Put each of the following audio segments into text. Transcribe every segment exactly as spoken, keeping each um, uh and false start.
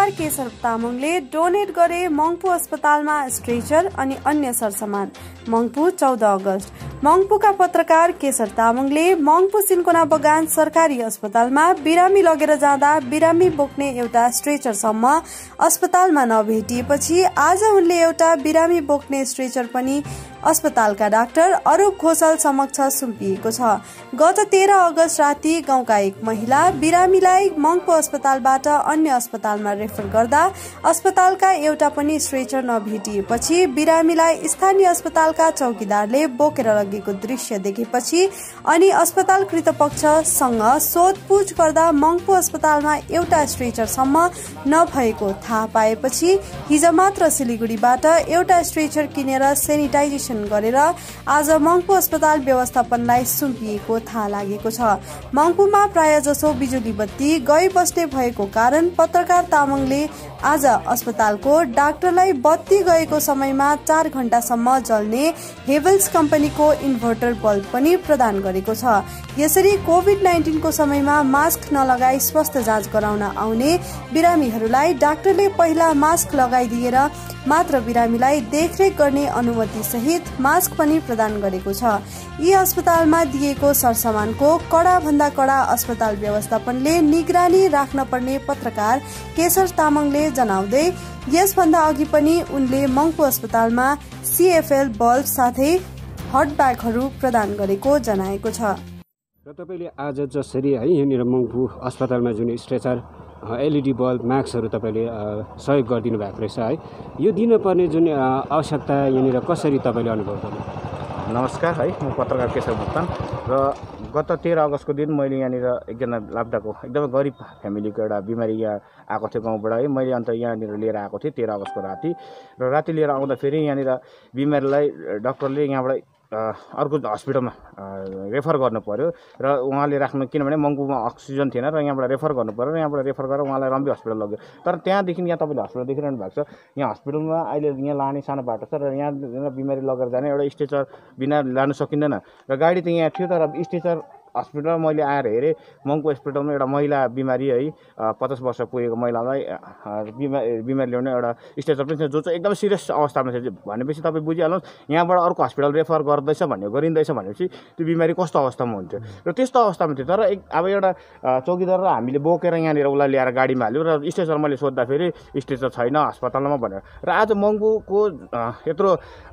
पत्रकार केशर तामाङले डोनेट गरे मङ्पू अस्पतालमा स्ट्रेचर अनि अन्य सरसामान। मङ्पू चौध अगस्त। मङ्पूका पत्रकार केशर तामाङले मङ्पू सिन्कोना बगान सरकारी अस्पतालमा बिरामी लगेर जाँदा बिरामी बोक्ने एउटा स्ट्रेचरसम्म अस्पतालमा नभेटिएपछि आज उनले एउटा बिरामी बोक्ने स्ट्रेचर पनि अस्पतालका डाक्टर अरूप घोषाल समक्ष सुम्पिएको छ। गत तेह्र अगस्त राति गाउँका एक महिला बिरामीलाई मङ्पू अस्पतालबाट अन्य अस्पतालमा रेफर गर्दा अस्पतालका एउटा पनि स्ट्रेचर नभेटिएपछि बिरामीलाई स्थानीय अस्पतालका चौकीदारले बोकेर लगेको दृश्य देखेपछि अनि अस्पताल कृतपक्षसँग सोधपुछ गर्दा मङ्पू अस्पतालमा एउटा स्ट्रेचरसम्म नभएको थाहा पाएपछि हिज मात्र सिलिगुडीबाट एउटा स्ट्रेचर किनेर सेनिटाइजेसन गरेर आज मङ्पू अस्पताल व्यवस्थापनलाई सुम्पिएको थाहा लागेको छ। मङ्पूमा प्राय जसो बिजुली बत्ती गइबस्ने भएको कारण पत्रकार तामाङले आज अस्पतालको डाक्टरलाई बत्ती गएको समयमा चार घण्टासम्म जल्ने हेभल्स कम्पनीको इन्भर्टर बल्ब पनि प्रदान गरेको छ। यसरी कोभिड नाइन्टिनको समयमा मास्क नलगाई स्वास्थ्य जाँच गराउन आउने बिरामीहरूलाई डाक्टरले पहिला मास्क लगाइदिएर मात्र बिरामीलाई देखरेख गर्ने अनुमति सहित मास्क पनि प्रदान गरेको छ। यी अस्पतालमा दिएको सरसामानको कडा भन्दा कडा अस्पताल व्यवस्थापनले निगरानी राख्न पर्ने पत्रकार केशर तामाङले जनाउँदै यसभन्दा अघि पनि उनले मङ्पू अस्पतालमा सीएफएल बल्ब साथै हट ब्यागहरू प्रदान गरेको जनाएको छ। र तपाईले आज जसरी है यहाँनिर मङ्पू अस्पतालमा जुन स्ट्रेचर एलइडी बल्ब म्याक्सहरू तपाईँले सहयोग गरिदिनु भएको रहेछ है, यो दिनुपर्ने जुन आवश्यकता यहाँनिर कसरी तपाईँले अनुभव गर्नु? नमस्कार है, म पत्रकार केशव भुक्तान र गत तेह्र अगस्तको दिन मैले यहाँनिर एकजना लाप्डाको एकदमै गरिब फ्यामिलीको एउटा बिमारी यहाँ आएको थियो गाउँबाट है। मैले अन्त यहाँनिर लिएर आएको थिएँ तेह्र अगस्तको राति र राति लिएर आउँदाखेरि यहाँनिर बिमारीलाई डक्टरले यहाँबाट अर्को हस्पिटलमा रेफर गर्नु पर्यो र उहाँले राख्नु, किनभने मङ्पूमा अक्सिजन थिएन र यहाँबाट रेफर गर्नु पर्यो र यहाँबाट रेफर गरेर उहाँलाई रम्बी हस्पिटल लग्यो। तर त्यहाँदेखि यहाँ तपाईँले हस्पिटल देखिरहनु भएको छ, यहाँ हस्पिटलमा अहिले यहाँ लाने सानो बाटो छ र यहाँ बिमारी लगेर जाने एउटा स्ट्रेचर बिना लानु सकिँदैन र गाडी त यहाँ थियो तर स्ट्रेचर हस्पिटलमा मैले आएर हेरेँ मङ्पू हस्पिटलमा एउटा महिला बिमारी है पचास वर्ष पुगेको महिलालाई बिमारी बिमारी ल्याउने एउटा स्ट्रेचर पनि छ जो चाहिँ एकदमै सिरियस अवस्थामा छ भनेपछि तपाईँ बुझिहाल्नुहोस् यहाँबाट अर्को हस्पिटल रेफर गर्दैछ भन्ने गरिँदैछ भनेपछि त्यो बिमारी कस्तो अवस्थामा हुन्थ्यो र त्यस्तो अवस्थामा थियो। तर एक अब एउटा चौकीदार र हामीले बोकेर यहाँनिर उसलाई ल्याएर गाडीमा हाल्यो र स्ट्रेचर मैले सोद्धाखेरि स्ट्रेचर छैन अस्पतालमा भनेर र आज मङ्पूको यत्रो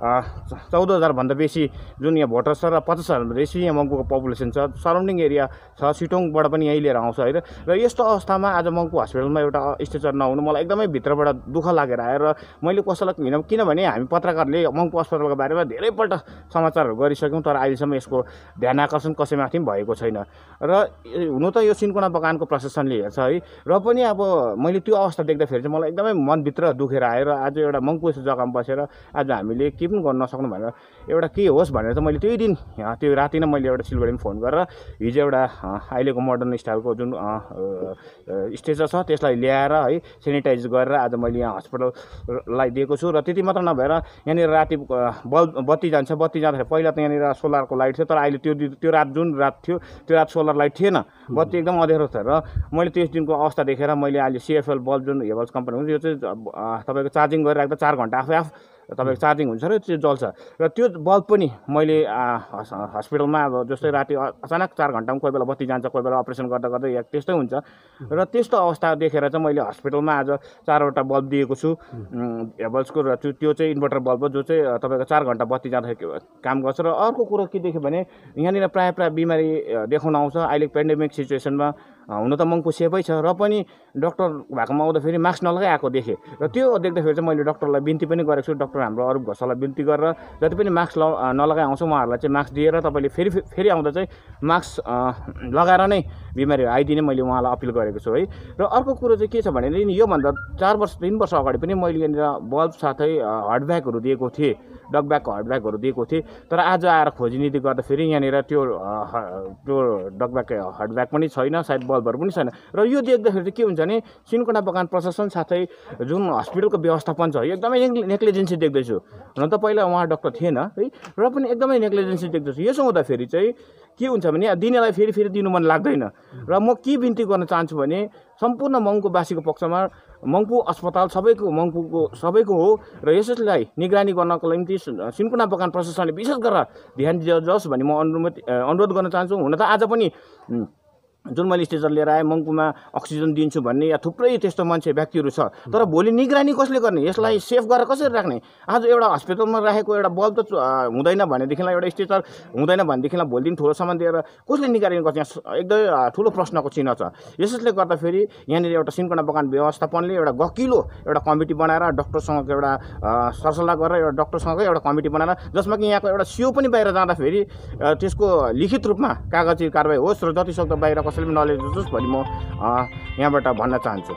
चौध हजारभन्दा बेसी जुन यहाँ भोटर छ र पचास हजारभन्दा बेसी यहाँ मङ्पूको पपुलेसन छ, सराउन्डिङ एरिया छ, सिटोङबाट पनि यहीँ लिएर आउँछ होइन। र यस्तो अवस्थामा आज मङ्पू हस्पिटलमा एउटा स्ट्रेचर नहुनु मलाई एकदमै भित्रबाट दुःख लागेर आयो र मैले कसैलाई किनभने हामी पत्रकारले मङ्पू अस्पतालको बारेमा धेरैपल्ट समाचारहरू गरिसक्यौँ तर अहिलेसम्म यसको ध्यान आकर्षण कसैमाथि पनि भएको छैन र हुनु त यो सिन्कोना बगानको प्रशासनले हेर्छ है र पनि अब मैले त्यो अवस्था देख्दाखेरि चाहिँ मलाई एकदमै मनभित्र दुखेर आयो र आज एउटा मङ्पू यस्तो जग्गामा बसेर आज हामीले के पनि गर्न नसक्नु भनेर एउटा के होस् भनेर चाहिँ मैले त्यही दिन त्यो राति नै मैले एउटा सिलगढीमा फोन गरेर हिजो एउटा अहिलेको मोडर्न स्टाइलको जुन स्ट्रेचर छ त्यसलाई ल्याएर है सेनिटाइज गरेर आज मैले यहाँ हस्पिटललाई दिएको छु। र त्यति मात्र नभएर यहाँनिर राति बल्ब बत्ती जान्छ, बत्ती जाँदाखेरि पहिला त यहाँनिर सोलरको लाइट थियो तर अहिले त्यो त्यो रात जुन रात थियो त्यो रात सोलर लाइट थिएन, बत्ती एकदम अँध्यारो थियो र मैले त्यस दिनको अवस्था देखेर मैले अहिले सिएफएल बल्ब जुन हेभल्स कम्पनी हुन्छ यो चाहिँ तपाईँको चार्जिङ गरेर राख्दा चार घन्टा आफै आफ तपाईँको चार्जिङ हुन्छ र त्यो जल्छ र त्यो बल्ब पनि मैले हस्पिटलमा अब जस्तै राति अचानक चार घन्टामा कोही बेला बत्ती जान्छ, कोही बेला अपरेसन गर्दा गर्दै या त्यस्तै हुन्छ र त्यस्तो अवस्था देखेर चाहिँ मैले हस्पिटलमा आज चारवटा बल्ब दिएको छु हेभल्सको र त्यो चाहिँ इन्भर्टर बल्ब हो जो चाहिँ तपाईँको चार घन्टा बत्ती जाँदाखेरि काम गर्छ। र अर्को कुरो के देख्यो भने यहाँनिर प्रायः प्रायः बिमारी देखाउन आउँछ अहिले पेन्डेमिक सिचुएसनमा हुन त मङ्पू सेफै छ र पनि डक्टर भएकोमा आउँदाखेरि मास्क नलगाइ आएको देखेँ र त्यो देख्दाखेरि चाहिँ मैले डक्टरलाई बिन्ती पनि गरेको छु, डक्टर हाम्रो अरूप घोषाललाई बिन्ती गरेर जति पनि मास्क नलगाइ आउँछ उहाँहरूलाई चाहिँ मास्क दिएर तपाईँले फेरि फेरि आउँदा चाहिँ मास्क लगाएर नै बिमारीहरू आइदिने मैले उहाँलाई अपिल गरेको छु है। र अर्को कुरो चाहिँ के छ भने योभन्दा चार वर्ष तिन वर्ष अगाडि पनि मैले यहाँनिर बल्ब साथै हट ब्यागहरू दिएको थिएँ, डग ब्यागको हट ब्यागहरू दिएको थिएँ तर आज आएर खोजीनीति गर्दाखेरि यहाँनिर त्यो त्यो डग ब्याग हट ब्याग पनि छैन, सायद बल्बहरू पनि छैन र यो देख्दाखेरि चाहिँ के हुन्छ भने सिन्कोना बगान प्रशासन साथै जुन हस्पिटलको व्यवस्थापन छ एकदमै नेग्लिजेन्सी देख्दैछु। हुन त पहिला उहाँ डक्टर थिएन है र पनि एकदमै नेग्लिजेन्सी देख्दैछु। यसो हुँदाखेरि चाहिँ के हुन्छ भने दिनेलाई फेरि फेरि दिनु मन लाग्दैन र म के बिन्ती गर्न चाहन्छु भने सम्पूर्ण मङ्पुवासीको पक्षमा मङ्पु अस्पताल सबैको मङ्पुको सबैको हो र यसलाई निगरानी गर्नको निम्ति सिन्कोना बगान प्रशासनले विशेष गरेर ध्यान दियोस् भन्ने म अनुमति अनुरोध गर्न चाहन्छु। हुन त आज पनि जुन मैले स्ट्रेचर लिएर आएँ मङ्पुमा अक्सिजन दिन्छु भन्ने या थुप्रै त्यस्तो मान्छे व्यक्तिहरू छ, तर भोलि निगरानी कसले गर्ने, यसलाई सेफ गरेर कसरी राख्ने? आज एउटा हस्पिटलमा राखेको एउटा बल्ब त हुँदैन भनेदेखिलाई, एउटा स्ट्रेचर हुँदैन भनेदेखिलाई भोलि दिन ठुलो सामान दिएर कसले निगरानी गर्छ? एकदमै ठुलो प्रश्नको चिन्ह छ। यसले गर्दाखेरि यहाँनिर एउटा सिन्कोना बगान व्यवस्थापनले एउटा गकिलो एउटा कमिटी बनाएर डक्टरसँग एउटा सरसल्लाह गरेर एउटा डक्टरसँगै एउटा कमिटी बनाएर जसमा कि यहाँको एउटा सिओ पनि बाहिर जाँदाखेरि त्यसको लिखित रूपमा कागजी कारबाही होस् र जतिसक्दो बाहिर कसैले पनि नलेज होस् भन्ने म यहाँबाट भन्न चाहन्छु।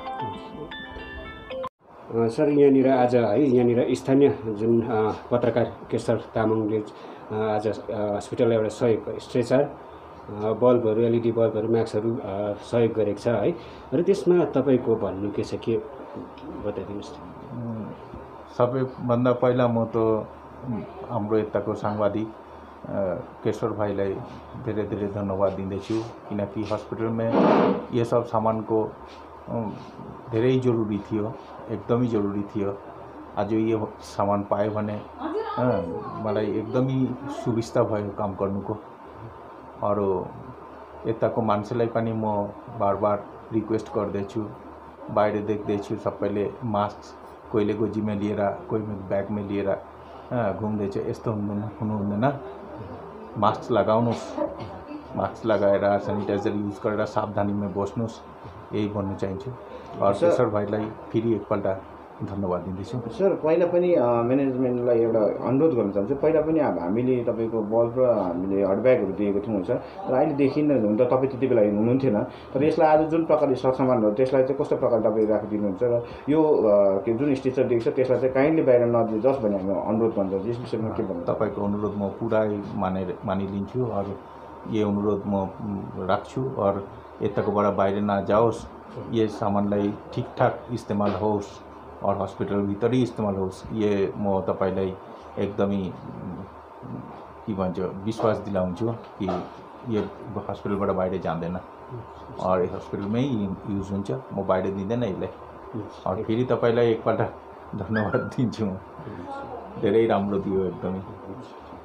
सर यहाँनिर आज है यहाँनिर स्थानीय जुन पत्रकार केशर तामाङले आज हस्पिटललाई एउटा सहयोग स्ट्रेचर बल्बहरू एलइडी बल्बहरू म्याक्सहरू सहयोग गरेको छ है, र त्यसमा तपाईँको भन्नु के छ, के बताइदिनुहोस्। सबैभन्दा पहिला म त हाम्रो यताको साংবাদিक केशर भाइलाई धेरै धेरै धन्यवाद दिँदैछु, किनकि हस्पिटलमा यो सब सामानको धेरै जरुरी थियो, एकदमै जरुरी थियो। आज यो सामान पायो भने मलाई एकदमै सुविस्ता भयो काम गर्नुको। अरू यताको मान्छेलाई पनि म बार बार रिक्वेस्ट गर्दैछु, बाहिर देख्दैछु सबैले मास्क कोहीले गोजीमा लिएर कोही ब्यागमा लिएर घुम्दैछ, यस्तो हुनु हुँदैन। मास्क लगाउनुहोस्, मास्क लगाएर सेनिटाइजर युज गरेर सावधानीमा बस्नुहोस्, यही भन्नु चाहन्छु। और केशर भाइलाई फेरि एकपल्ट धन्यवाद दिँदैछु। सर पहिला पनि म्यानेजमेन्टलाई एउटा अनुरोध गर्न चाहन्छु, पहिला पनि अब हामीले तपाईँको बल्ब र हामीले हडब्यागहरू दिएको थियौँ सर, र अहिले देखिन्न। हुन त तपाईँ त्यति बेला हुनुहुन्थेन, तर यसलाई आज जुन प्रकारले सरसामानहरू त्यसलाई चाहिँ कस्तो प्रकारले तपाईँ राखिदिनुहुन्छ र यो के जुन स्ट्रेचर दिएको छ त्यसलाई चाहिँ काइन्डली बाहिर नदियोस् भन्ने हामी अनुरोध गर्न चाहन्छु। यस विषयमा के भन्नु? तपाईँको अनुरोध म पुरै मानेर मानिलिन्छु और ये अनुरोध म राख्छु और यताकोबाट बाहिर नजाओस्, ये सामानलाई ठिकठाक इस्तेमाल होस् और हस्पिटल भित्र ही इस्तेमाल होस्, ये म तपाईलाई एकदमै के भन्छ विश्वास दिलाउँछु कि यो हस्पिटलबाट बाहिर जाँदैन और हस्पिटलमै युज हुन्छ, म बाहिर दिँदैन यसलाई। और फेरि तपाईलाई एकपल्ट धन्यवाद दिन्छु, धेरै राम्रो दियो एकदमै।